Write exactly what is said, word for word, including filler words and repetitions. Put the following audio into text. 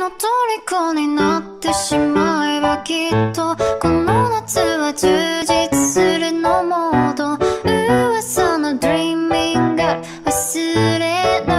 の虜になってしまえばきっとこの夏は充実するのモード噂の Dreaming が忘れない